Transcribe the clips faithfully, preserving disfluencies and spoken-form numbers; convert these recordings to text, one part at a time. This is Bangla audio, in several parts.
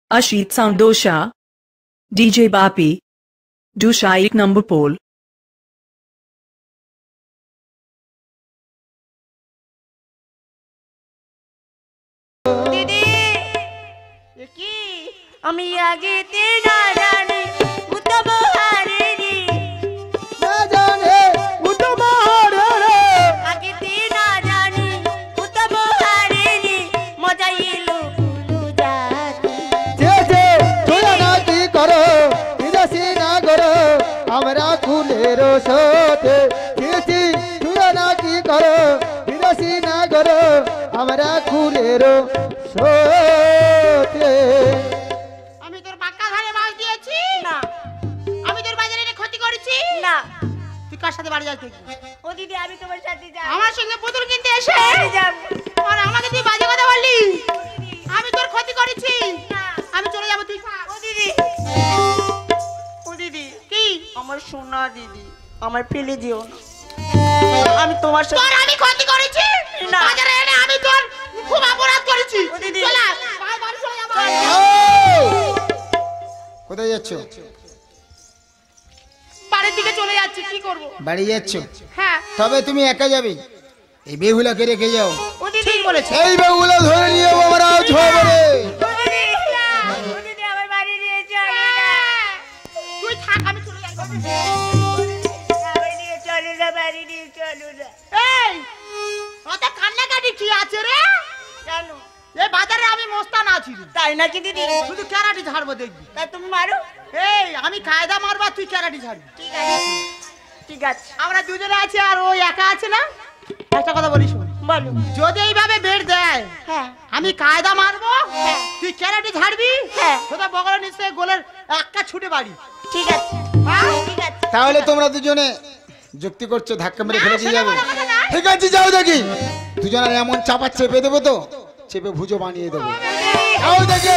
Ashit Sound Dosha, D J Bapi, Dusha एक number pole. दीदी ये की আমি আগে তে না জানি উত্তম হারে রে না জানে উত্তম হারে রে আগে তে না জানি উত্তম হারে রে মজাইলো ফুলু জাতি যে যে তোরা না কি করো বিদেশি না করো আমরা কুলের সাথে যে তোরা না কি করো বিদেশি না করো আমরা কুলের সাথে আমি তোর পাক্কা ধারে মাছ দিয়েছি না আমি তোর বাজারে এনে ক্ষতি করেছি না তুই কার সাথে বাড়ি যাচ্ছিস ও দিদি আমি তোমার সাথে যাব আমার সঙ্গে পুতুল কিনতে এসে যাব আর আমাকে তুই বাজে কথা বললি আমি তোর ক্ষতি করেছি না আমি চলে যাব তুই ও দিদি ও দিদি কি আমার সোনা দিদি আমার ফেলে দিও না আমি তোমার সাথে তোর আমি ক্ষতি করেছি না বাজারে এনে আমি তোর খুব অপরাধ করেছি ও দিদি চল বাই বাড়ি চলে যাব কোথায় যাচ্ছ? বাড়ির দিকে চলে যাচ্ছি কি করব বাড়ি যাচ্ছ? হ্যাঁ তবে তুমি একা যাবে? এই বেহুলাকে রেখে যাও। ও দিদি ঠিক বলেছে এই বেহুলা ধরে নিয়ে আমরা ঝগড়ে ও দিদি ও দিদি আমার বাড়ি নিয়ে চল না তুই থাক আমি চলে যাব বাড়ি নিয়ে চল না বাড়ি নিয়ে চল না এই ওটা কান্নাকাটি কি আছে রে জানো এই বাজারে আমি মস্তান আছি তাই নাকি দিদি শুধু ক্যারাটি ঝাড়বো দেখবি তাই তুমি মারো এই আমি কায়দা মারবা তুই ক্যারাটি ঝাড়বি ঠিক আছে ঠিক আছে আমরা দুজনে আছি আর ও একা আছে না একটা কথা বলি শুন বলো যদি এইভাবে বের দেয় হ্যাঁ আমি কায়দা মারবো হ্যাঁ তুই ক্যারাটি ঝাড়বি হ্যাঁ তোরা বগলে নিশ্চয় গোলের একটা ছুটে বাড়ি ঠিক আছে হ্যাঁ ঠিক আছে তাহলে তোমরা দুজনে যুক্তি করছো, ধাক্কা মেরে ফেলে দিয়ে যাবে। ঠিক আছে যাও দেখি, দুজনের এমন চাপা চেপে দেবো তো চেপে ভুজো বানিয়ে দেবো। যাও দেখে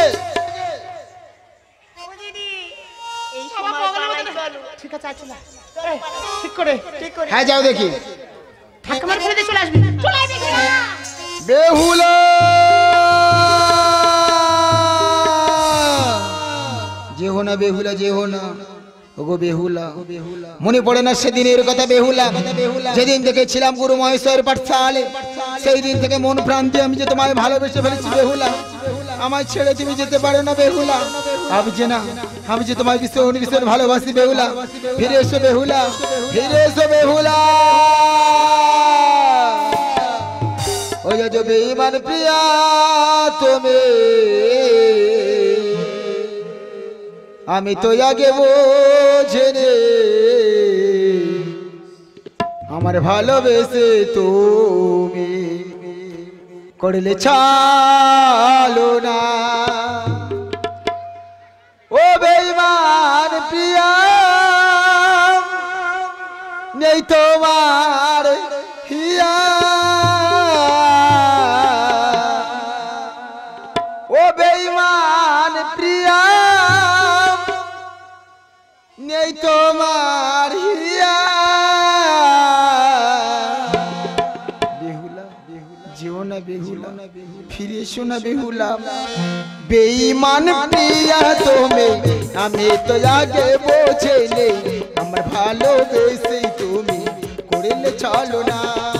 এই সময় পালাই চলো ঠিক আছে আচ্ছা না ঠিক করে ঠিক করে হ্যাঁ যাও দেখি। ধাক্কা মেরে ফেলে দিয়ে চলে আসবি চলে আসবি বেহুলা যে হো না বেহুলা যে হো না ওগো বেহুলা মনে পড়ে না সেদিনের কথা বেহুলা যেদিন দেখেছিলাম গুরু মহেশ্বর পাঠশালে সেই দিন থেকে মন প্রাণ দিয়ে আমি যে তোমায় ভালোবেসে ফেলেছি বেহুলা আমায় ছেড়ে তুমি যেতে পারো না বেহুলা আমি যে না আমি যে তোমায় ভীষণ ভীষণ ভালোবাসি বেহুলা ফিরে এসো বেহুলা ফিরে এসো বেহুলা ও जो बेईमान प्रिया তুমি আমি তো আগে বোঝেনে আমার ভালোবেসে তুমি করলে ছালো না ও বেঈমান প্রিয়া নেই তোমার হিয়া ও বেঈমান প্রিয়া নেই তোমার হিয়া বেহুলা যেও না বেহুলা ফিরে এসো না বেহুলা বেঈমান প্রিয়া তুমি আমি তো আগে বোঝেনে আমার ভালোবেসে তুমি করলে চলো না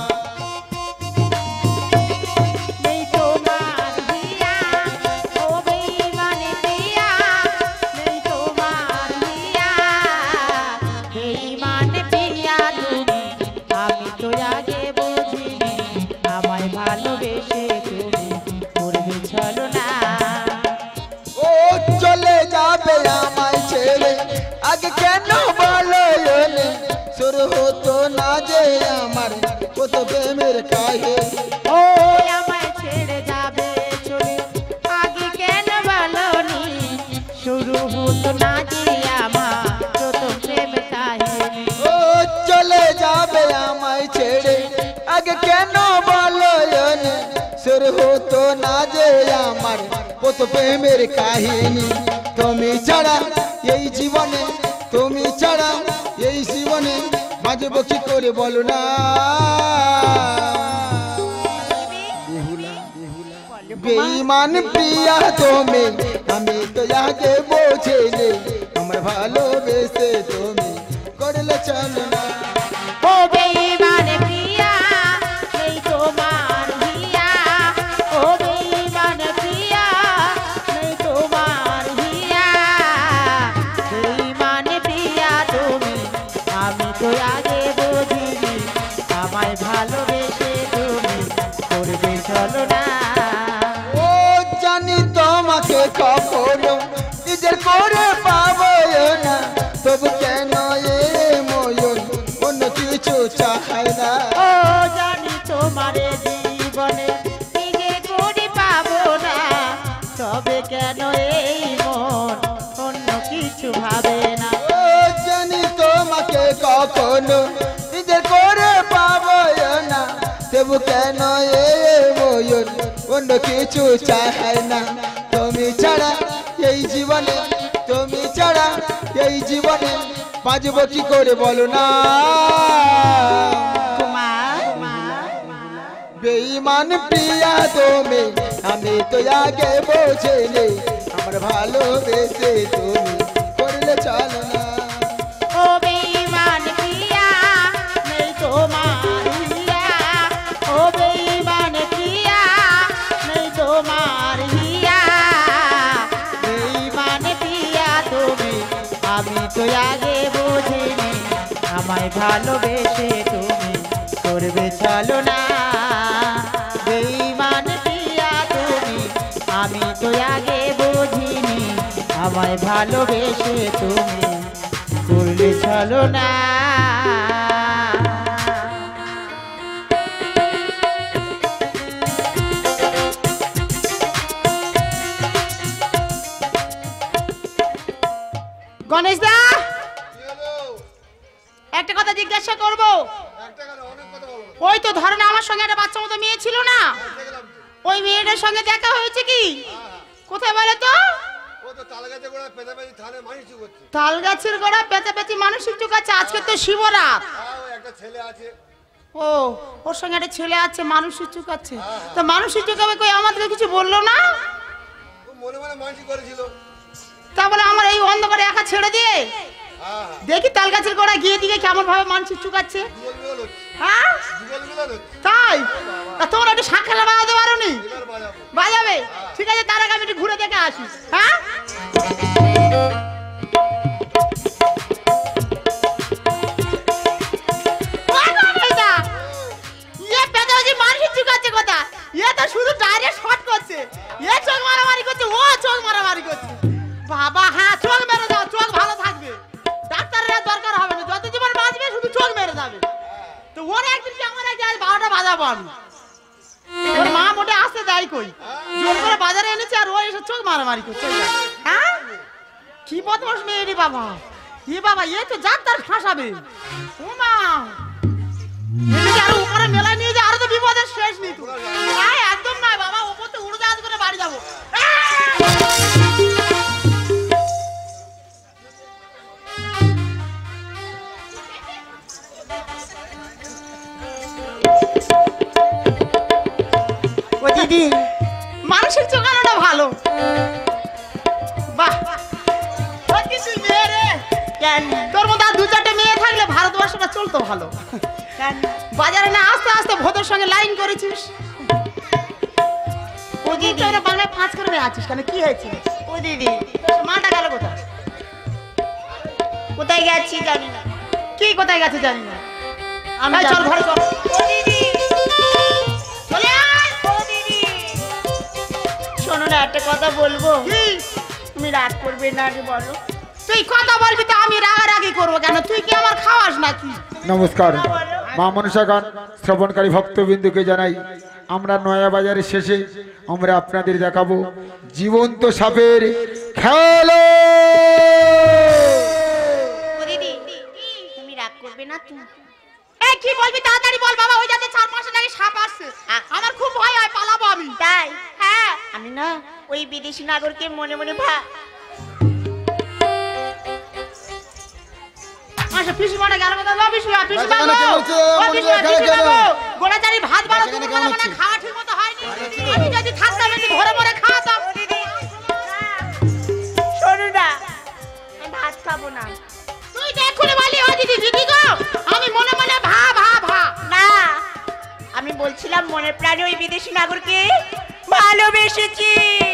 আগে কেন বলো শুরু হতো না যে আমার কত প্রেমের কাহে ও আমায় ছেড়ে যাবে চলে আগে কেন বলনি শুরু হতো না যে আমার কত প্রেম কাহিনী ও চলে যাবে আমায় ছেড়ে আগে কেন বলো শুরু হতো না যে আমার কত প্রেমের কাহিনী তুমি ছাড়া এই জীবনে তুমি ছাড়া এই জীবনে বাজবো কি করে বলো না বেহুলা বেঈমান প্রিয়া তুমি আমি তো আগে বোঝেলে আমার ভালোবেসে তুমি করলে চলো না ও বেঈমান প্রিয়া নেই তোমার হিয়া ও বেঈমান প্রিয়া নেই তোমার হিয়া বেঈমান প্রিয়া তুমি আমি তো আগে বুঝিনি আমায় ভালোবেসে তুমি করবে চলো না ও জানি তোমাকে কখনো নিজের করে পাবো না তবু কেন এ ময়ূর অন্য কিছু চাই না ও জানি তোমারে জীবনে নিজে করে পাবো না তবে কেন এই মন অন্য কিছু ভাবে না ও জানি তোমাকে কখনো নিজের করে পাবো না তবু কেন এ ময়ূর অন্য কিছু চাই না তুমি ছাড়া এই জীবনে তুমি ছাড়া এই জীবনে বাঁচবো কি করে বলো না বেঈমান প্রিয়া তুমি আমি তো আগে বোঝেলে আমার ভালোবেসে তুমি করলে চলো না ও বেঈমান প্রিয়া নেই তোমার হিয়া ও বেঈমান প্রিয়া নেই তোমার হিয়া বেঈমান প্রিয়া তুমি আমি তো আগে বুঝিনি আমায় ভালোবেসে তুমি করবে চলো না বেঈমান প্রিয়া তুমি আমি তো আগে বুঝিনি আমায় ভালোবেসে তুমি করলে চলো না গণেশ দা একটা কথা জিজ্ঞাসা করব ওই তো ধরেন আমার সঙ্গে একটা বাচ্চা মতো মেয়ে ছিল না ওই মেয়েটার সঙ্গে দেখা হয়েছে কি কোথায় বলে তো তাল গাছের গোড়া পেঁচাপেচি মানসিক চুকাচ্ছে আজকে তো শিবরাত ও ওর সঙ্গে একটা ছেলে আছে মানসিক চুকাচ্ছে তো মানসিক চুকাবে কই আমাদেরকে কিছু বললো না মনে মনে মানসিক করেছিল তা বলে আমার এই অন্ধকারে একা ছেড়ে দিয়ে দেখি তাল গাছের গোড়া গিয়ে দিকে কেমন ভাবে মানসিক চুকাচ্ছে হ্যাঁ তাই তা তোমরা একটু সাক্ষাৎ বাজাতে পারো নি বাজাবে ঠিক আছে তার আগে আমি একটু ঘুরে দেখে আসি হ্যাঁ শুধু ডাইরেক্ট শট করছে এ চোখ মারামারি করছে ও চোখ মারামারি করছে বাবা হ্যাঁ চোখ মেরে দাও চোখ ভালো থাকবে ডাক্তারের দরকার হবে না যত জীবন বাঁচবে শুধু চোখ মেরে যাবে তো ওর একদিন কি আমার এক আজ বারোটা বাজাবো আমি ওর মা মোটে আসতে দেয় কই জোর করে বাজারে এনেছে আর ও এসে চোখ মারামারি করছে হ্যাঁ কি বদমাস মেয়ে রে বাবা এ বাবা এ তো ডাক্তার ফাঁসাবে ও মা আরো উপরে মেলায় নিয়ে যায় আরো তো বিপদের শেষ নেই তো একদম নয় বাবা ওপর তো উড়োজাহাজ করে বাড়ি যাবো ও দিদি মানসিক চোখানোটা ভালো বাহ কিছু মেয়ে রে তোর মতো আর দু চারটে মেয়ে থাকলে ভারতবর্ষটা চলতো ভালো বাজারে না আস্তে আস্তে ভোটের সঙ্গে লাইন করেছিস ও দিদি বাংলায় পাঁচ করে আছিস কেন কি হয়েছে ও দিদি মাটা গেল কোথায় কোথায় গেছি জানি না কি কোথায় গেছে জানি না আমি চল ঘরে চল ও দিদি চলে আয় ও দিদি শোনো না একটা কথা বলবো কি তুমি রাগ করবে না রে বলো তুই কথা বলবি তো আমি রাগারাগি করবো কেন তুই কি আমার খাওয়াস নাকি নমস্কার মা মনসাগান শ্রবণকারী ভক্তবিন্দুকে জানাই আমরা নয়া বাজারের শেষে আমরা আপনাদের দেখাবো জীবন্ত সাপের খেলা দিদি তুমি রাগ করবে না তুমি এই কি বলবি তাড়াতাড়ি বল বাবা ওই যাতে চার পাঁচটা জায়গায় সাপ আসছে আমার খুব ভয় হয় পালাবো আমি তাই হ্যাঁ আমি না ওই বিদেশি নাগরকে মনে মনে ভা আচ্ছা পিসি মারা গেল কথা না পিসি পিসি বাবু ও পিসি পিসি বাবু গোড়াচারি ভাত বাড়া তুমি করে মানে খাওয়া ঠিকমতো হয়নি আমি যদি থাকতাম একটু ভরে ভরে খাওয়াতাম। শোনো না, আমি ভাত খাবো না। তুই তো এক্ষুনি বলি ও দিদি দিদি গো আমি মনে মনে ভা ভা ভা। না, আমি বলছিলাম মনের প্রাণে ওই বিদেশি নাগরকে ভালোবেসেছি।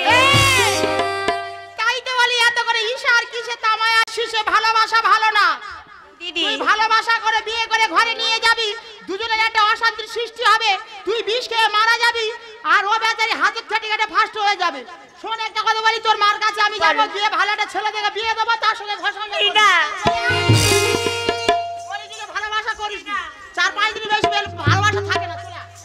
তাই তো বলি এত করে ঈশা আর কিসে তামায়া শিশে ভালোবাসা ভালো না দিদি। তুই ভালোবাসা করে বিয়ে করে ঘরে নিয়ে যাবি, দুজনের একটা অশান্তির সৃষ্টি হবে, তুই বিষ খেয়ে মারা যাবি আর ও বেচারি হাতের ঠেটে কেটে ফাস্ট হয়ে যাবে। শোন একটা কথা বলি, তোর মার কাছে আমি যাবো, গিয়ে ভালো একটা ছেলে দেখে বিয়ে দেবো, তার সঙ্গে ঘর সংসার করবো। বলি দিকে ভালোবাসা করিস না, চার পাঁচ দিন বেশি ভালোবাসা থাকে না।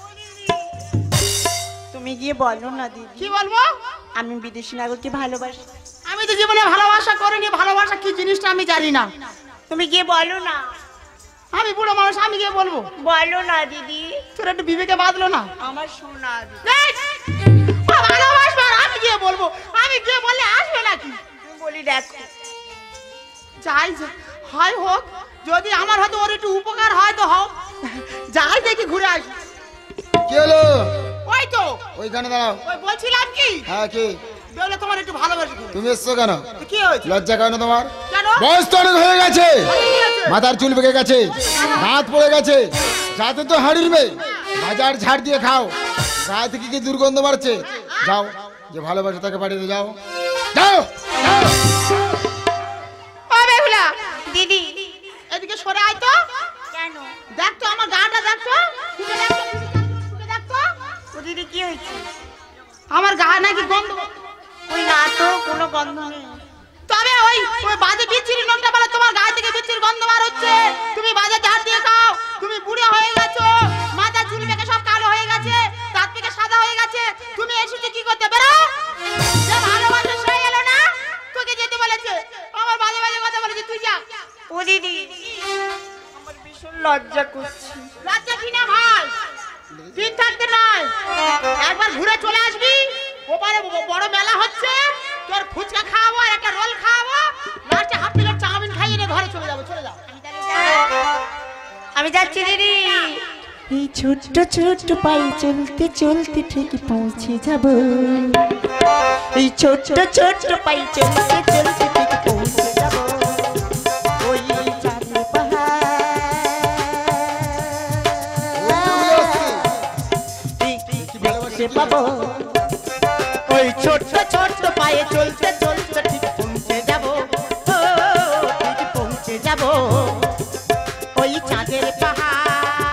তুমি গিয়ে বলো না দিদি। কি বলবো? আমি বিদেশি নাগরকে ভালোবাসি। আমি তো জীবনে ভালোবাসা করিনি, ভালোবাসা কি জিনিসটা আমি জানি না। তুমি গিয়ে বলো না। আমি বুড়ো মানুষ, আমি গিয়ে বলবো? বলো না দিদি। তোর একটু বিবেকে বাঁধলো না? আমার শোনা দিদি। ভালোবাসবে আর আমি গিয়ে বলবো? আমি গিয়ে বললে আসবে নাকি? তুমি বলি দেখো, যাই হয় হোক, যদি আমার হয়তো ওর একটু উপকার হয় তো হোক, যাই দেখি ঘুরে আসি। কি হলো? ওই তো ওইখানে দাঁড়াও। ওই বলছিলাম কি, হ্যাঁ কি বেউলা তোমার একটু ভালোবাসি। তুমি এসছো কেন? কি হয়েছে? লজ্জা কেন তোমার? কেন? বয়স তো অনেক হয়ে গেছে, কি হয়েছে? মাথার চুল পেকে গেছে, দাঁত পড়ে গেছে, যাতে তো হাড়ির মেয়ে বাজার ঝাড় দিয়ে খাও, গায়ে থেকে কি দুর্গন্ধ বাড়ছে। যাও, যে ভালোবাসে তাকে পাঠিয়ে দাও, যাও যাও যাও। ও বেহুলা দিদি এদিকে সরে আয় তো। কেন? দেখ তো আমার গাটা, দেখ তো, ফুটে দেখ তো, ফুটে দেখ তো। ও দিদি কি হয়েছে? আমার গা নাকি গন্ধ। ওই না তো, কোনো গন্ধ নেই। তবে ওই ওই বাজে বিচ্ছিরি নোংটা বলে তোমার গা থেকে বিচ্ছিরি গন্ধ বার হচ্ছে। তুমি বাজে ঝাড় দিয়ে খাও, তুমি বুড়ে হয়ে গেছো, মাথা চুল পেকে সব কালো হয়ে গেছে, দাঁত পেকে সাদা হয়ে গেছে। তুমি এসেছো কি করতে? বেরো। যে ভালোবাসা সে এলো না, তোকে যেতে বলেছে, আমার বাজে বাজে কথা বলেছে, তুই যা। ও দিদি আমার ভীষণ লজ্জা করছে। লজ্জা কি না ভাই, দিন থাকতে নয়, একবার ঘুরে চলে আসবি। ওপারে বড় মেলা হচ্ছে, তোর ফুচকা খাওয়াবো আর একটা রোল খাওয়াবো, লাস্টে হাফ প্লেট চাউমিন খাইয়ে নিয়ে ঘরে চলে যাবো। চলে যাও। আমি যাচ্ছি দিদি। এই ছোট্ট ছোট্ট পায়ে চলতে চলতে ঠিক পৌঁছে যাব। এই ছোট্ট ছোট্ট পাই চলতে চলতে ঠিক পৌঁছে যাব ওই চাঁদের পাহাড়। দেখতে পাবো ওই ছোট্ট ছোট্ট পায়ে চলতে চলতে ঠিক পৌঁছে যাব, ও ঠিক পৌঁছে যাব ওই চাঁদের পাহাড়।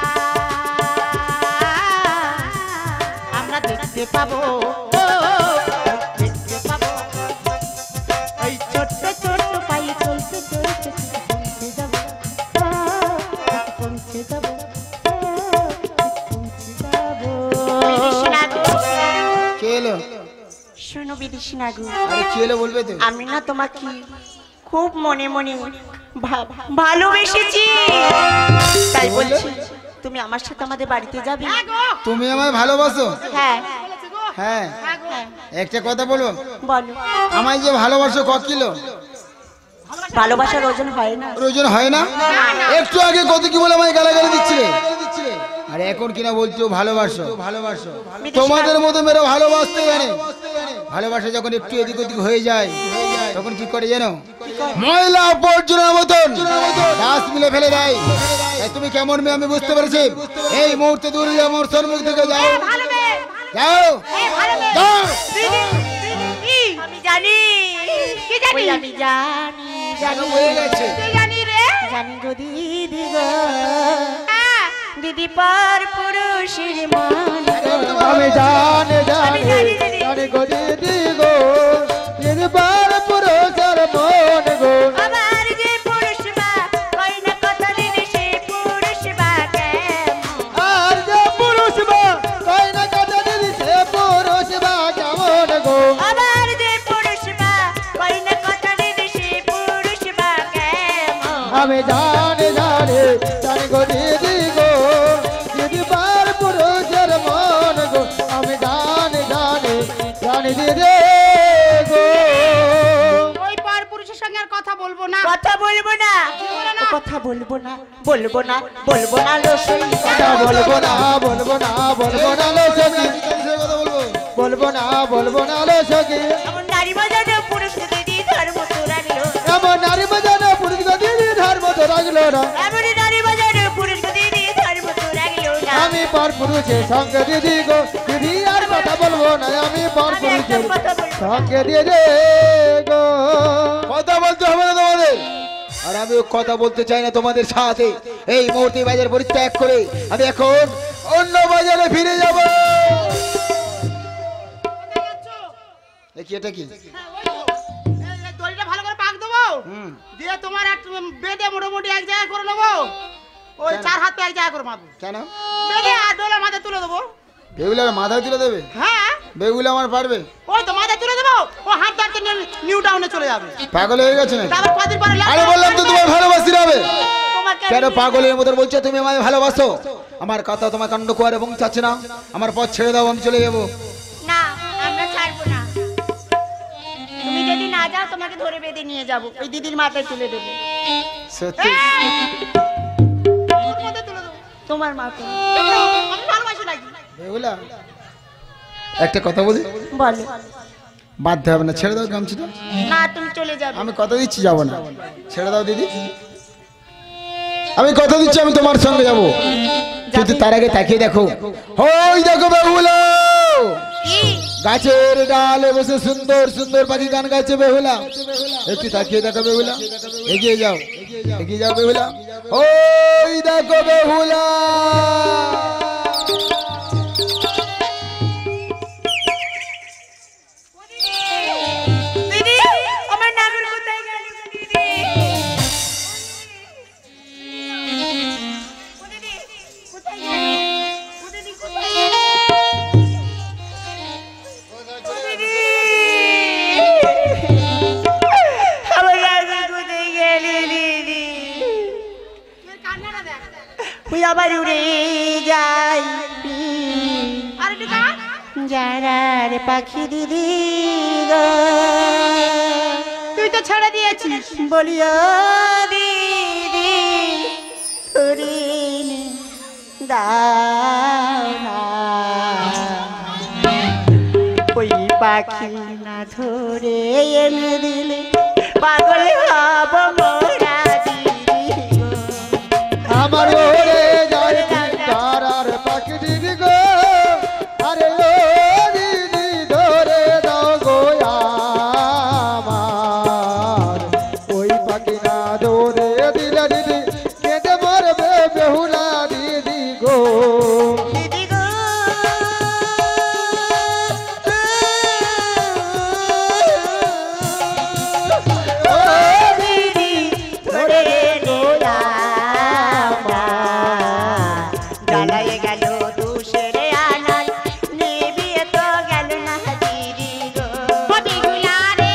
আমরা দেখতে পাবো, ও দেখতে পাবো ওই ছোট্ট ছোট্ট পায়ে চলতে চলতে ঠিক পৌঁছে যাব, ও ঠিক পৌঁছে যাব, ও ঠিক পৌঁছে যাব। কে এলো? শোনো বিদেশি নাগু, আরে কি এলো বলবে তো? আমি না তোমাকে খুব মনে মনে ভা- ভালোবেসেছি, তাই বলছি তুমি আমার সাথে আমাদের বাড়িতে যাবে। তুমি আমায় ভালোবাসো? হ্যাঁ হ্যাঁ, হ্যাঁ একটা কথা বলো, বলো। আমায় যে ভালোবাসো ক কিলো? ভালোবাসার ওজন হয় না। প্রয়োজন হয় না? একটু আগে কত কি বলে আমায় গালাগালি দিচ্ছিলে, আর এখন কিনা বলছো ভালোবাসো ভালোবাসো। তোমাদের মতো মেয়েরা ভালোবাসতে জানে, ভালোবাসা যখন একটু এদিক ওদিক হয়ে যায় তখন কি করে জানো? ময়লা আবর্জনার মতন ডাস্টবিনে ফেলে দেয়। তাই তুমি কেমন মেয়ে আমি বুঝতে পেরেছি। এই মুহূর্তে দূরে আমার সম্মুখ থেকে যাও, যাও যাও। আমি জানি, কি জানি? ওই আমি জানি, জানি হয়ে গেছে। কি জানি রে? জানি গো দিদি গো, দিদি পর পুরুষের মান গো। আমি জানে আমি জানে জানি দিদি। জানে গো দিদি গো, নির্বার পুরুষের মন গো। আবার যে পুরুষ বা কই না কত দিন সে পুরুষ বা কেমন। আর যে পুরুষ বা কই না কত দিন সে পুরুষ বা কেমন গো। আবার যে পুরুষ বা কই না কত দিন সে পুরুষ বা কেমন। আমি জানে জানে জানে গো দিদি গো, নির্বার পুরুষের মন গো। আমি জানে জানে জানে দিদি গো। ওই পর পুরুষের সঙ্গে আর কথা বলবো না। কথা বলবো না, বলো না। কথা বলবো না বলবো না বলবো না লো সই কথা বলবো না বলবো না বলবো না লো সখী কথা বলবো বলবো না বলবো না লো সখী এমন নারী বাজারে পুরুষ দিদি ধর্ম তো রাখলো এমন নারী বাজারে পুরুষ দিদি ধর্ম তো রাখলো না এমন নারী বাজারে পুরুষ দিদি ধর্ম তো রাখলো না আমি পর পুরুষের সঙ্গে দিদি গো দিদি আর কথা বলবো না আমি পর আমি পুরুষের একদম কথা বলবো না। সঙ্গে দিদি গো কথা বলতে হবে না তোমাদের আর আমি কথা বলতে চাই না তোমাদের সাথে এই মুহূর্তে বাজার পরিত্যাগ করে আমি এখন অন্য বাজারে ফিরে যাব দেখি এটা কি দড়িটা ভালো করে পাক দেবো দিয়ে তোমার এক বেঁধে মোটামুটি এক জায়গায় করে নেবো ওই চার হাত এক জায়গায় করে মারবো কেন বেঁধে আর ডোলা মাথায় তুলে দেবো বেগুলার মাথায় তুলে দেবে হ্যাঁ বেগুলা আমার পারবে ওই তো মাথায় তুলে দেবো ও হাত ধরতে নিউ টাউনে চলে যাবে পাগল হয়ে গেছে নাকি তারপর কদিন পরে আরে বললাম তো তোমার ভালোবাসতে হবে তোমাকে কেন পাগলের মতন বলছো তুমি আমায় ভালোবাসো আমার কথা তোমার কাণ্ড কুয়ার এবং চাচ্ছে না আমার পথ ছেড়ে দাও আমি চলে যাবো না আমরা ছাড়বো না তুমি যদি না যাও তোমাকে ধরে বেঁধে নিয়ে যাবো ওই দিদির মাথায় তুলে দেবো সত্যি ওর মধ্যে তুলে দেবো তোমার মাথায় আমি ভালোবাসি নাকি বেগুলা একটা কথা বলি বলো বাধ্য হবে না ছেড়ে দাও গামছিটা না তুমি চলে যাবে আমি কথা দিচ্ছি যাবো না ছেড়ে দাও দিদি আমি কথা দিচ্ছি আমি তোমার সঙ্গে যাবো কিন্তু তার আগে তাকিয়ে দেখো ওই দেখো বেহুলা গাছের ডালে বসে সুন্দর সুন্দর পাখি গান গাইছে বেহুলা একটু তাকিয়ে দেখো বেহুলা এগিয়ে যাও এগিয়ে যাও বেহুলা ওই দেখো বেহুলা দিদি আমার নাগর কোথায় গেল দিদি ও দিদি কোথায় গেল ও দিদি কোথায় গেল ও দিদি আমার নাগর কোথায় গেল দিদি কান্নাটা দেখ তুই আবার উড়ে যাই আর একটু কান যারার পাখি দিদি গো তুই তো ছেড়ে দিয়েছিস বলিও দিদি ধরিনি দাও না ওই পাখি না ধরে এনে দিলে পাগল হব মোরা দিদি গো। আমার ওরে যায় তারার পাখি দিদি গো আরে ও দিদি ধরে দাও গো আমার ওই পাখি না ধরে দিলে দিদি কেটে মরবে বেহুলা দিদি গো দিদি গো ও দিদি ধরে গোলা জ্বালায় গেল দুশের আনাল নিবিয়ে তো গেল না দিদি গো বিগুলা রে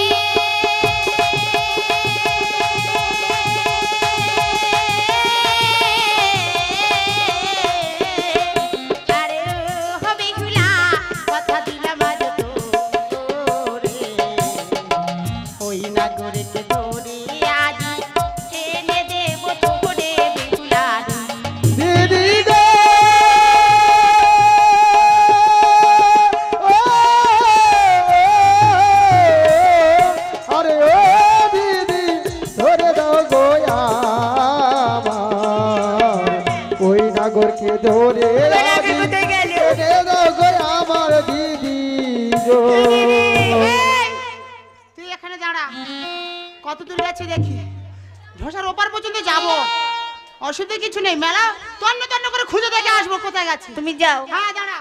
আরে ও বিগুলা কথা দিলাম আজ তোরে ওই নাগরিকে ধরে আজ এনে দেব তোরে বিগুলা রে দিদি গো ও, আরে ও দিদি ধরে দাও গো আমার ওই নাগরকে ধরে নাগর কোথায় গেল? ধরে দাও গো আমার দিদি গো তুই এখানে দাঁড়া কত দূর গেছে দেখি ঝোসার ওপার পর্যন্ত যাব অসুবিধা কিছু নেই মেলা তন্ন তন্ন করে খুঁজে দেখে আসবো কোথায় গেছে তুমি যাও হ্যাঁ দাঁড়া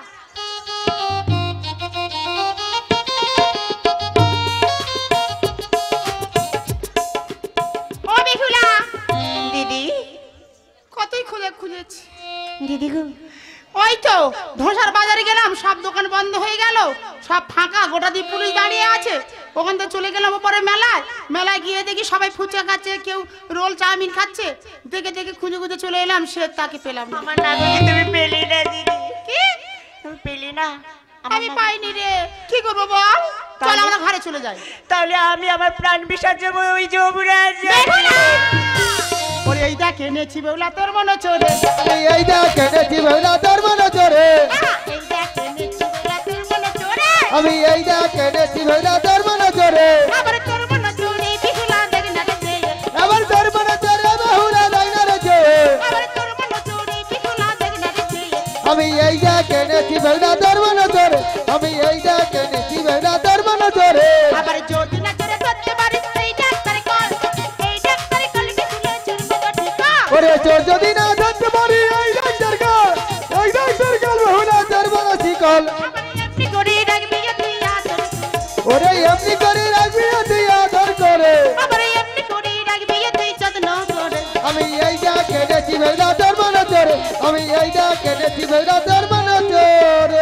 ও বিহুলা দিদি কতই খুঁজে খুঁজেছি দিদি গো ওই তো ধোসার বাজারে গেলাম সব দোকান বন্ধ হয়ে গেল সব ফাঁকা গোটা দিয়ে পুলিশ দাঁড়িয়ে আছে ওখান থেকে চলে গেলাম ওপরে মেলায় মেলায় গিয়ে দেখি সবাই ফুচকা খাচ্ছে কেউ রোল চাউমিন খাচ্ছে দেখে দেখে খুঁজে খুঁজে চলে এলাম সে তাকে পেলাম না আমার নাগরকে তুমি পেলে না দিদি কি তুমি পেলে না আমার আমি নাগর- পাইনি রে কি করবো বল চল আমরা ঘরে চলে যাই তাহলে আমি আমার প্রাণ বিসর্জন ওই যমুনা বেহুলা! ও ওরে এই দেখ এনেছি বেউলা তোর মনে চড়ে এই এই দেখ এনেছি বেহুলা তোর মনে চড়ে এই দেখ এনেছি বেউলা তোর মনে চড়ে আমি এই দেখ এনেছি বেহুলা তোর মনে চড়ে আবার তোর মনে চড়ে বিহুলা দেখ না রে আবার তোর মনে চড়ে বেহুলা দাইনা রে যে আবার তোর মনে চড়ে বিহুলা দেখ না রে আমি এই দেখ এনেছি বেহুলা তোর মনে চড়ে আমি এই দেখ এনেছি বেহুলা তোর মনে চড়ে আবার যদি না করে করতে পারিস এই ডাক্তার কল এই ডাক্তার কল বিহুলা চড়বে তো ঠিক ওরে চোর যদি না ধরতে পারি এই ডাক্তার কাল এই ডাক্তার কাল বেহুলা তোর মনে শিকল এমনি করে রাখবি তুই আদর ওরে এমনি করে রাখবি তুই আদর করে আবার এমনি করে রাখবি তুই যত্ন করে আমি এই দেখ এনেছি বেহুলা তোর মনে চড়ে আমি এই দেখ এনেছি বেহুলা তোর মনে চড়ে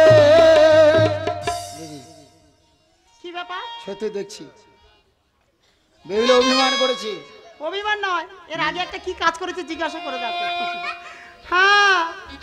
কি ব্যাপার সত্যি দেখছি বেহুলা অভিমান করেছে। অভিমান নয় এর আগে একটা কি কাজ করেছে জিজ্ঞাসা করে দেখো হ্যাঁ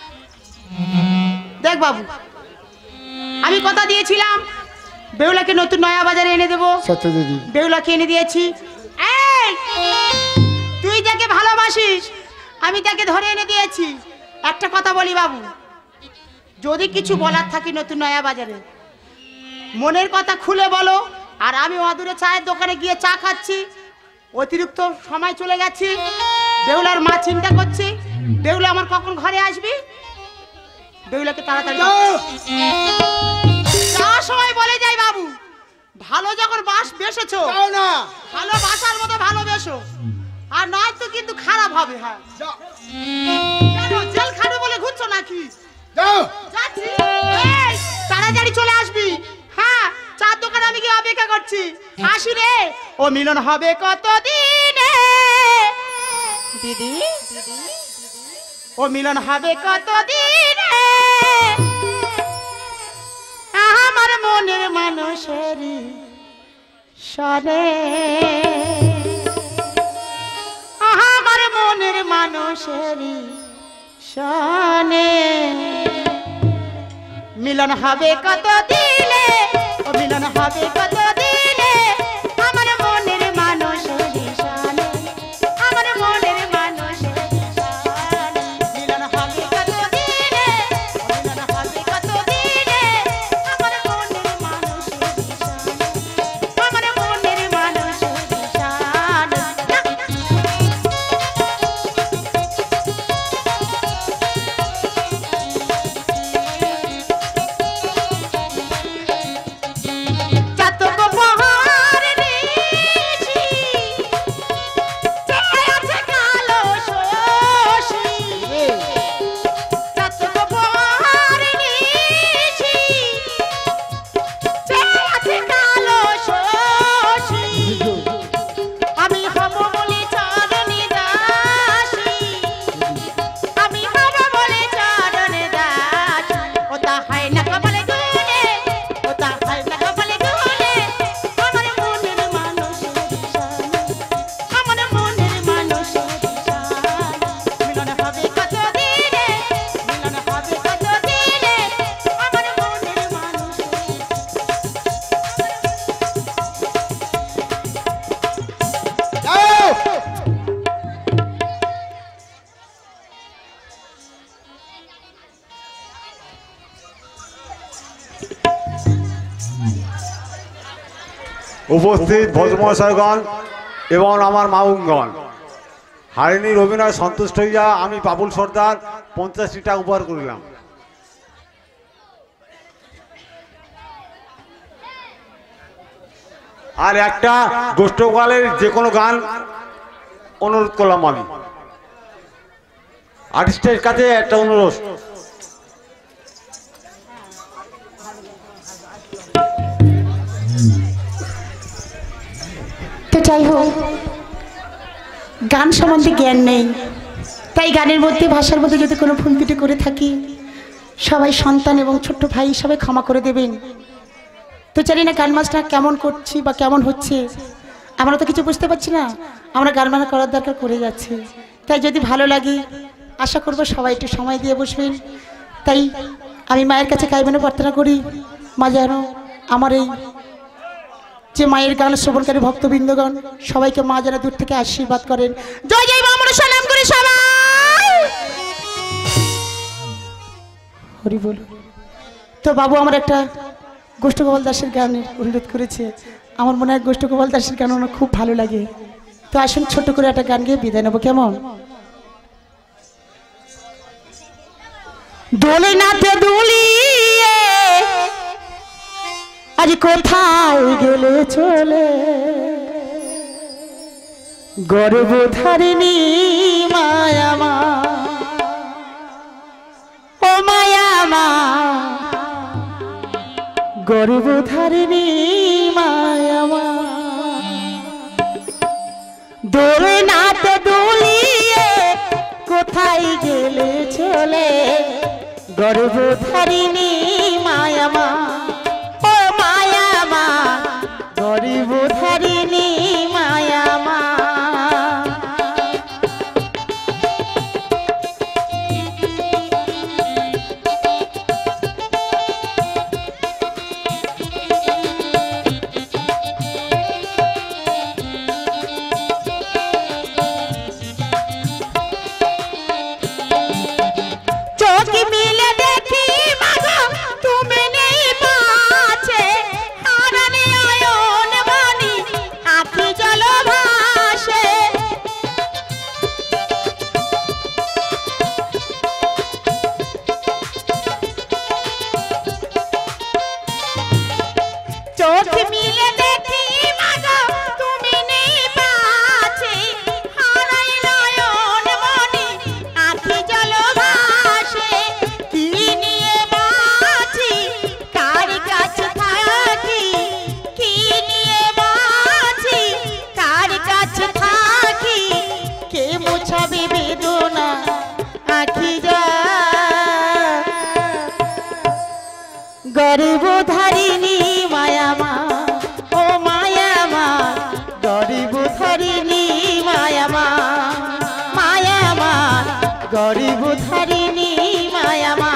দেখ বাবু আমি কথা দিয়েছিলাম বেহুলাকে নতুন নয়া বাজারে এনে দেবো সত্য দিদি বেহুলাকে এনে দিয়েছি এই তুই যাকে ভালোবাসিস আমি তাকে ধরে এনে দিয়েছি একটা কথা বলি বাবু যদি কিছু বলার থাকে নতুন নয়া বাজারে মনের কথা খুলে বলো আর আমি অদূরে চায়ের দোকানে গিয়ে চা খাচ্ছি অতিরিক্ত সময় চলে গেছি বেহুলার মা চিন্তা করছি বেহুলা আমার কখন ঘরে আসবি বেহুলাকে তাড়াতাড়ি যাওয়ার সময় বলে যাই বাবু ভালো যখন বাস বেসেছো না ভালো বাসার মতো ভালোবেসো আর নয় তো কিন্তু খারাপ হবে হ্যাঁ কেন জেল খাটু বলে ঘুরছো নাকি যাও যাচ্ছি এই, তাড়াতাড়ি চলে আসবি হ্যাঁ চার দোকানে আমি গিয়ে অপেক্ষা করছি আসি রে ও মিলন হবে কত দিনে দিদি ও মিলন হবে কত দিনে আমার মনের মানুষেরই সরে আমার মনের মানুষেরই সনে মিলন হবে কত দিলে ও মিলন হবে কত দিলে আমার মনের মানুষেরই সনে আমার মনের মানুষেরই সনে মিলন হবে কত দিলে ও মিলন হবে কত দিলে আমার মনের মানুষেরই সনে আমার মনের মানুষেরই সনে চাতক পাহাড় নিশি চেয়ে আছে কালো শশী চাতক পাহাড় নিশি চেয়ে আছে কালো শশী আমি হব বলে চরণে দাসী আমি হব বলে চরণে দাসী ও তা হয় না কপালে গুনে ও তা হয় না কপালে গুনে আমার মনের মানুষের সনে আমার মনের মানুষের সনে মিলন হবে কত দিনে মিলন হবে কত দিনে আমার মনের মানুষের যাও উপস্থিত ভদ্রমহাশয়গণ এবং আমার মাউনগণ হারিণীর অভিনয় সন্তুষ্ট হইয়া আমি বাবুল সর্দার পঞ্চাশটি টাকা উপহার করিলাম। আর একটা গোষ্ঠকালের যে কোনো গান অনুরোধ করলাম আমি আর্টিস্টের কাছে একটা অনুরোধ। তো যাই হোক গান সম্বন্ধে জ্ঞান নেই তাই গানের মধ্যে ভাষার মধ্যে যদি কোনো ভুল ত্রুটি করে থাকি সবাই সন্তান এবং ছোট্ট ভাই সবাই ক্ষমা করে দেবেন। তো জানি না গান মাস্টার কেমন করছি বা কেমন হচ্ছে আমরা তো কিছু বুঝতে পারছি না, আমরা গান বাজনা করার দরকার করে যাচ্ছি। তাই যদি ভালো লাগে আশা করব সবাই একটু সময় দিয়ে বসবেন। তাই আমি মায়ের কাছে কাইবেনে প্রার্থনা করি মা যেন আমার এই যে মায়ের গান শ্রবণকারী ভক্তবৃন্দগণ সবাইকে মা যেন দূর থেকে আশীর্বাদ করেন। জয় জয় মা মনসা নাম করে সবাই হরি বল। তো বাবু আমার একটা গোষ্ঠ গোপাল দাসের গানের অনুরোধ করেছে, আমার মনে হয় গোষ্ঠ গোপাল দাসের গান আমার খুব ভালো লাগে। তো আসুন ছোট করে একটা গান গিয়ে বিদায় নেবো, কেমন? দোলে নাতে দুলিয়ে আজ কোথায় গেলে চলে, গর্ভধারিণী মায়ামা ও মায়ামা, গর্ভধারিণী মায়ামা। দোলে নাতে দুলিয়ে কোথায় গেলে চলে, গর্ভধারিণী মায়ামা ও মায়ামা, গর্ভধারিণী মায়ামা। গর্ভধারিণী মায়ামা ও মায়ামা, গর্ভধারিণী মায়ামা, মায়ামা, গর্ভধারিণী মায়ামা।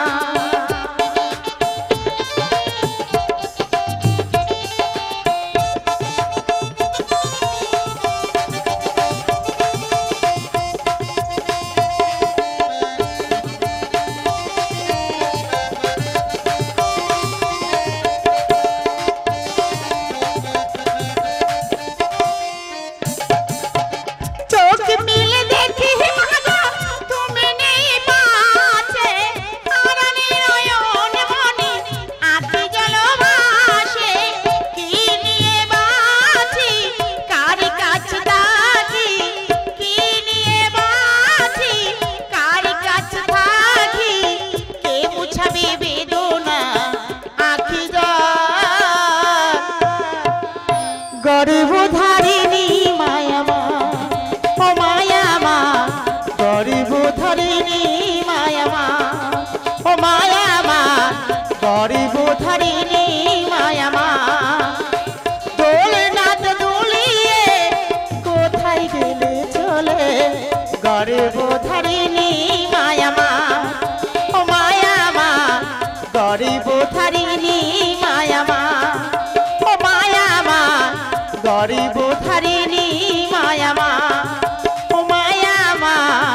গর্ভধারিণী মায়ামা ও মায়ামা, গর্ভধারিণী মায়ামা ও মায়ামা, গর্ভধারিণী মায়ামা। দোলে নাচ দুলিয়ে কোথায় গেলে চলে, গর্ভধারিণী মায়ামা ও মায়ামা, গর্ভধারিণী মায়ামা ও মায়ামা, গর্ভধারিণী মায়ামা ও মায়ামা,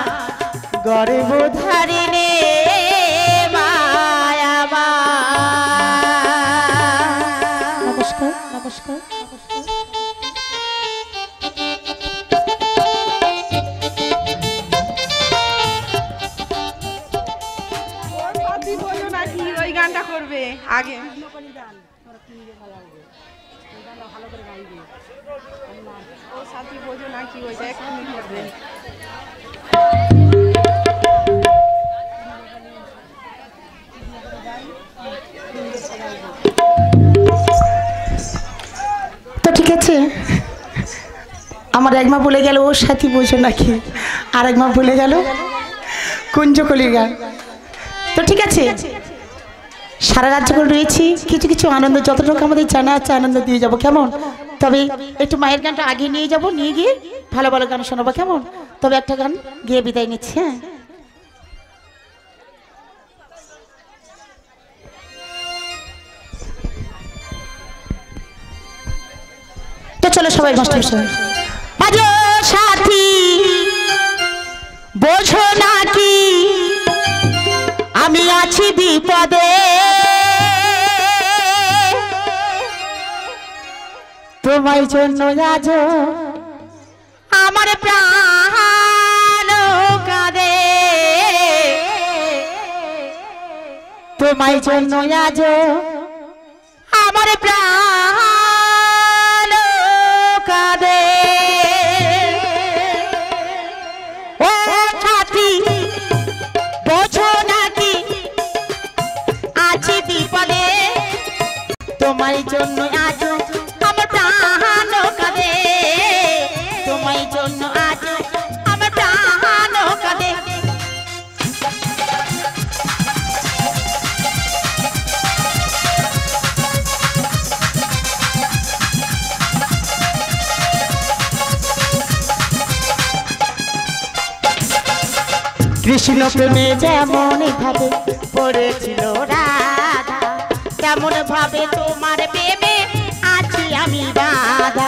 গর্ভধারিণী মায়ামা। নমস্কার নমস্কার নমস্কার। নাকি ওই গানটা করবে আগে, ও সাথী বোঝো নাকি ওইটা এক্ষুনি করবে। তো ঠিক আছে, আমার একমা বলে গেল ও সাথী বোঝো নাকি, আর একমা বলে গেল কুঞ্জকলির গান। তো ঠিক আছে, সারা রাত যখন রয়েছি কিছু কিছু আনন্দ যতটুকু আমাদের জানা আছে আনন্দ দিয়ে যাব, কেমন? তবে একটু মায়ের গানটা আগে নিয়ে যাব, নিয়ে গিয়ে ভালো ভালো গান শোনাবো, কেমন? তবে একটা গান গিয়ে বিদায় নিচ্ছি। হ্যাঁ, চলো সবাই মাস্টার সাহেব বাজো সাথী বোঝো নাকি আমি আছি বিপদে তোমার জন্য আজ আমার প্রাণ কাঁদে তোমার জন্য আজ আমার প্রাণ কাঁদে ও ছাতি বোঝো নাকি আছি বিপদে তোমার জন্য আজ আমার প্রাণ কাঁদে তোমার জন্য আজ আমার প্রাণ কাঁদে কৃষ্ণ প্রেমে যেমন ভাবে পড়েছিল রাধা তেমন ভাবে তোমার প্রেমে আছি আমি বাধা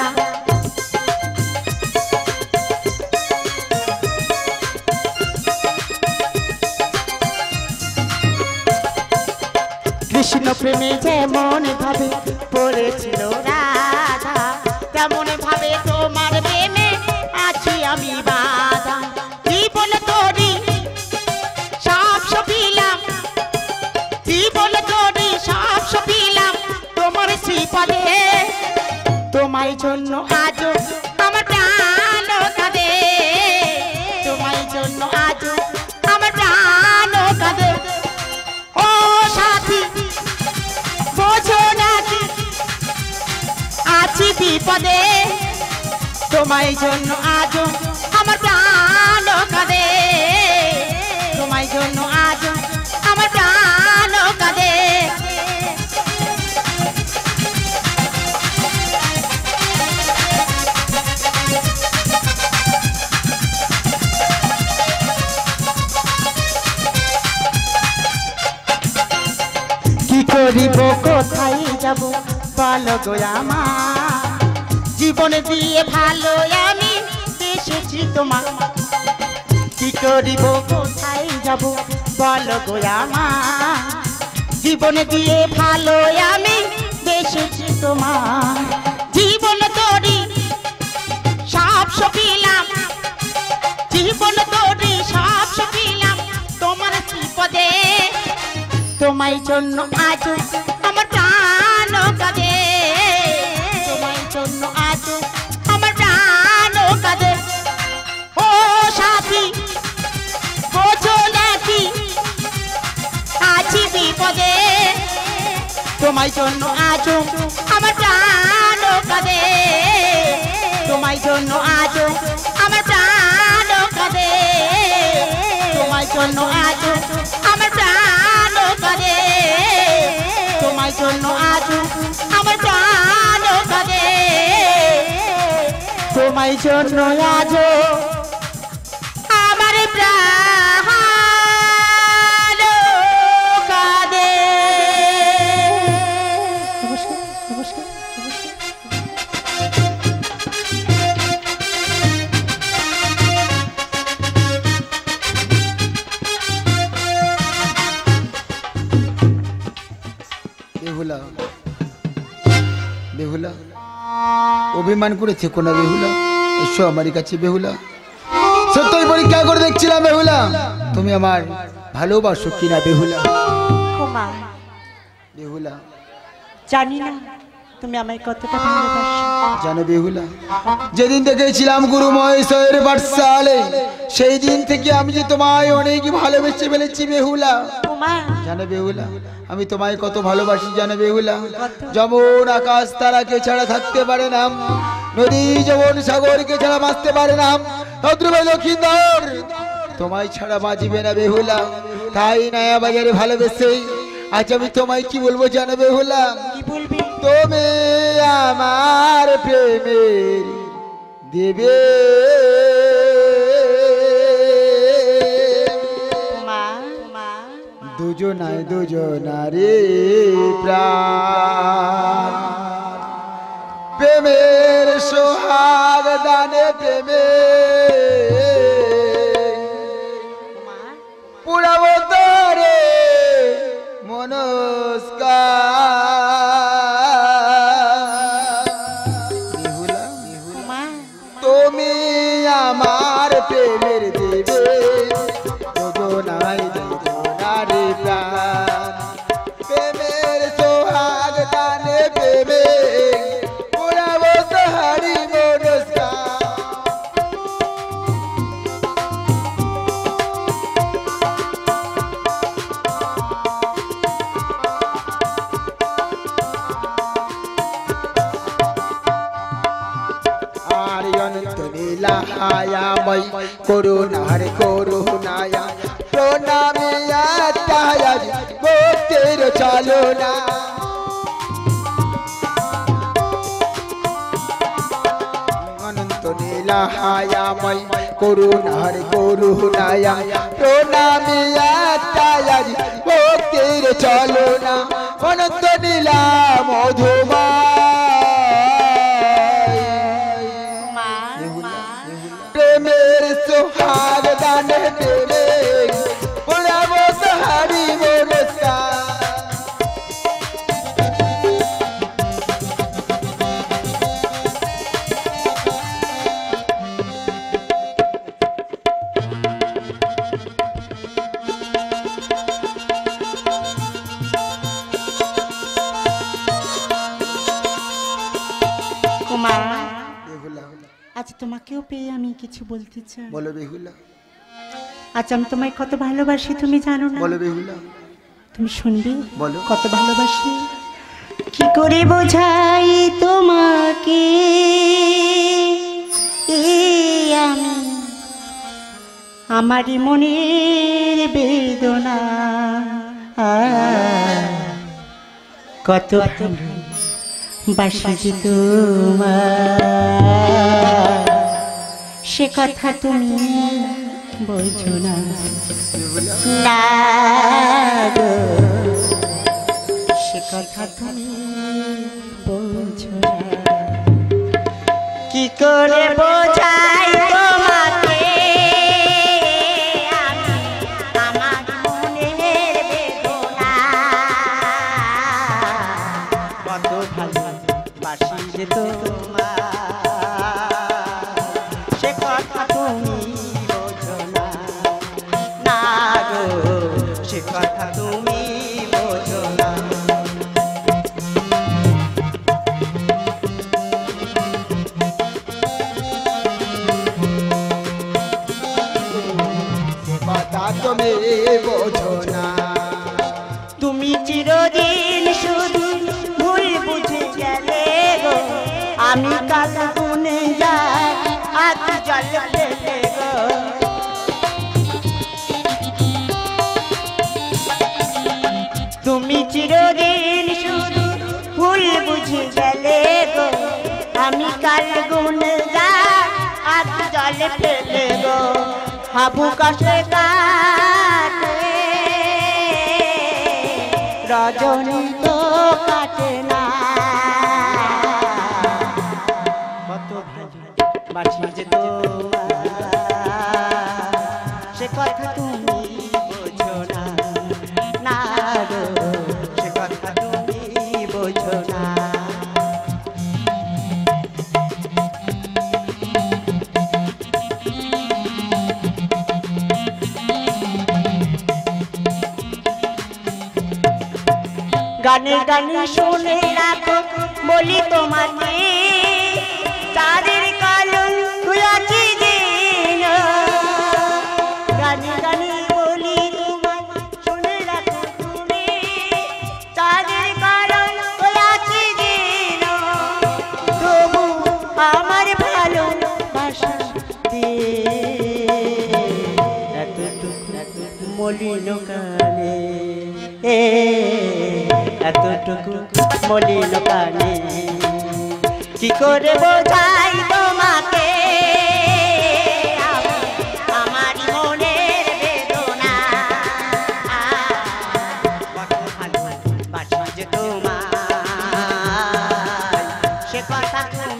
কৃষ্ণ প্রেমে যেমন ভাবে পড়েছিল রাধা তেমন ভাবে তোমার প্রেমে আছি আমি বাধা জীবন তোরি সব সপিলাম জীবন তোরি সব সপিলাম তোমার শ্রীপদে তোমার জন্য আজ আমার প্রাণ কাঁদে তোমার জন্য আজ আমার প্রাণ কাঁদে ও সাথী বোঝো নাকি আছি বিপদে তোমার জন্য আজ আমার প্রাণ কাঁদে তোমার জন্য আজ আমার প্রাণ কাঁদে কি করিব কোথায় যাব বলো গো আমার জীবন দিয়ে ভালো আমি এসেছি তোমার কি করিব কোথায় যাব বলো গো আমার জীবন দিয়ে ভালো আমি এসেছি তোমার জীবন তোরি সব সপিলাম জীবন তোরি সব সপিলাম তোমার শ্রীপদে তোমার জন্য আজ আমার প্রাণ কাঁদে তোমার জন্য আজ আমার প্রাণ কাঁদে ও সাথী বোঝো নাকি আছি বিপদে তোমার জন্য আজ আমার প্রাণ কাঁদে তোমার জন্য আজ আমার প্রাণ কাঁদে তোমার জন্য আজ আমার প্রাণ কাঁদে তোমার জন্য আজ আমার প্রাণ কাঁদে তোমার জন্য আজ আমার প্রাণ কাঁদে নমস্কার নমস্কার বেহুলা বেহুলা অভিমান করেছে কোনা বেহুলা এসো আমার কাছে বেহুলা সত্যই পরীক্ষা করে দেখছিলাম বেহুলা তুমি আমার ভালোবাসো কিনা বেহুলা কুমার বেহুলা জানি না তুমি আমায় কতটা ভালোবাসো জানো বেহুলা যেদিন দেখেছিলাম গুরু মহেশ্বরের পাঠশালে সেই দিন থেকে আমি যে তোমায় অনেক ভালোবেসে ফেলেছি বেহুলা কুমার জানো বেহুলা আমি তোমায় কত ভালোবাসি জানো বেহুলা যেমন আকাশ তারাকে ছাড়া থাকতে পারে না নদী যেমন সাগরকে ছাড়া বাঁচতে পারে না তদ্রুপে লক্ষিন্দর তোমায় ছাড়া বাঁচবে না বেহুলা তাই নয়া বাজারে ভালোবেসে আজ আমি তোমায় কি বলবো জানো বেহুলা কি বলবি তুমি আমার প্রেমের দেবে দুজনায় দুজনারে প্রাণ প্রেমের সোহাগ দানে প্রেমে পুরাবো তোরে মনস্কার। তুমি আমার প্রেমের দেবে যোজনায় যোজনারে প্রাণ প্রেমের সোহাগ দানে প্রেমে পুরাবো তোহারি মনস্কার। লীলাহায়াময় করুণার করুণায়া প্রণামিয়া তাহাজ ভক্তির চালনা অনন্ত লীলাহায়াময় করুণার করুণায়া প্রণামিয়া তাহাজ ভক্তির চালনা অনন্ত লীলা মধুমা প্রেমের সোহাগ দানে প্রেমে পুরাবো তোহারি মনস্কার। কুমার আজ তোমাকেও পেয়ে আমি কিছু বলতে চাই। বলো বেহুলা। আজ আমি তোমায় কত ভালোবাসি তুমি জানো না? বলো বেহুলা। তুমি শুনবে? বলো। কত ভালোবাসি। কি করে বোঝাই তোমাকে এই আমি আমারই মনের বেদনা কত বাসি যে তোমার সে কথা তুমি বোঝো না। না গো সে কথা তুমি বোঝো না। কি করে বোঝাই তোমাকে আমি আমার মনের বেদনা কত ভালোবাসি যে তোমার সে কথা তুমি বোঝো না। না গো সে কথা তুমি বোঝো না। কথা তুমি বোঝো না। তুমি চিরদিন শুধু ভুল বুঝে গেলে গো আমি কাল গুনে যাই আজ জল ফেলে গো। তুমি চিরদিন শুধু ভুল বুঝে গেলে গো আমি কাল গুনে যাই আজ জল ফেলে গো। হাবু কাশে কাটে রজনী তো কাটে না। কত ভালোবাসি যে তোমার সে কথা তুমি বোঝো না। না গো সে কথা তুমি বোঝো না। গানে গানে শুনে রাখো বলি তোমাকে তাদের কালন তুই দিন। গানে গানে বলি তোমায় শুনে রাখো তুমি তাদের কালন তুই দিন। তবু আমার ভালোবাসা এতটুকু মলিন কানে এতটুকু মলিন কানে কি করে বোঝাই তোমাকে আমার মনের বেদনা কত ভালোবাসি যে তোমার সে কথা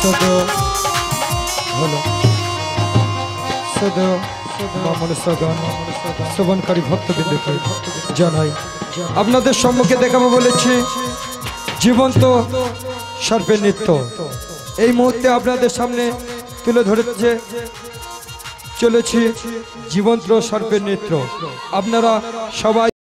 শুধু হলো শুধু মা মনসাগণ শ্রবণকারী ভক্তবৃন্দকে জানাই আপনাদের সম্মুখে দেখাবো বলেছি জীবন্ত সর্পের নৃত্য। এই মুহূর্তে আপনাদের সামনে তুলে ধরেছে চলেছি জীবন্ত সর্পের নৃত্য। আপনারা সবাই